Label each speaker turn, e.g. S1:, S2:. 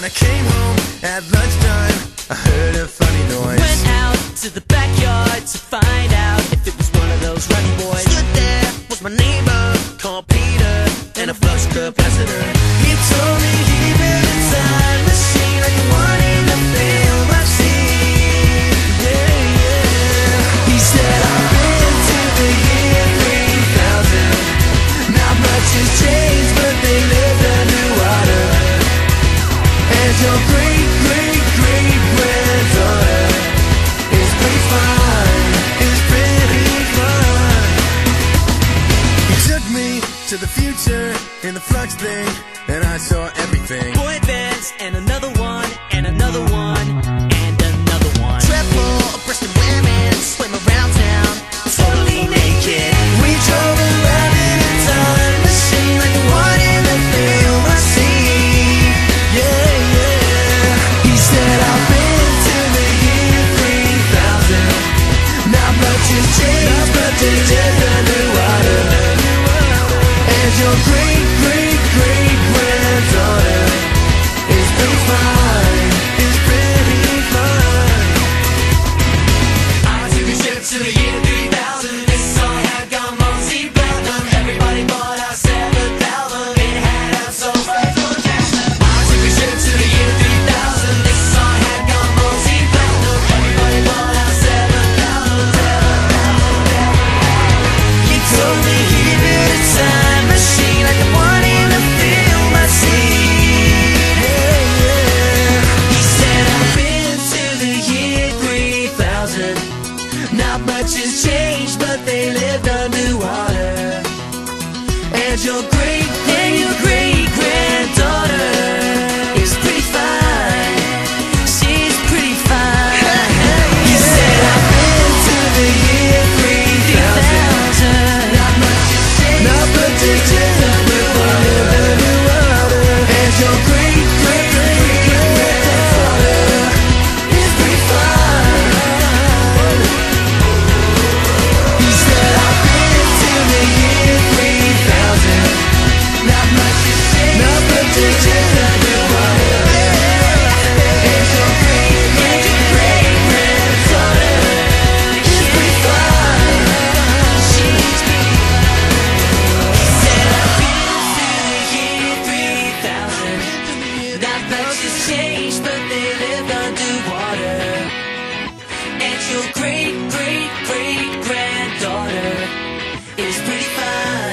S1: I came home at lunchtime, I heard a funny noise.
S2: Went out to the backyard to find out if it was one of those ruddy boys.
S1: Stood there was my neighbor called Peter, and a flush capacitor. He told me he built a time machine like the one in the film I've seen. Yeah, yeah. He said I've been to the year 3000. Not much has changed, but they lived underwater. And your great, great, great granddaughter is pretty fine, is pretty fine. He took me to the future in the flux thing, and I saw everything.
S2: Boy bands and another one and another one and another one.
S1: Triple breasted women swim around town, totally naked. We drove around in a time machine like the one in the film I see. Yeah, yeah. He said I've been to the year 3000. Not much has changed, but they lived underwater. And your great, great, great granddaughter is pretty fine, is pretty fine.
S3: I took a trip to the year 3000. This song had gone multi-platinum. Everybody bought our 7th album. It had us so Michael Jackson. I took a trip to the year 3000. This song had gone multi-platinum. Everybody bought our 7th album.
S1: He told me he built a time machine like the one in the film I see. Yeah, yeah. He said I've been to the year 3000. Not much has changed, but they lived underwater. And your great, great granddaughter is pretty fine. She's pretty fine. He said I've been to the year 3000. Not much has changed, not much has changed, but they lived underwater. And your great granddaughter is pretty fine. He said I've been to the year 3000. Not much has changed, not much has changed, but they lived underwater. And your great granddaughter is pretty fine. She's pretty fine. He said I've been to the year 3000. Not much has changed, but they lived underwater. And your great granddaughter is pretty fine.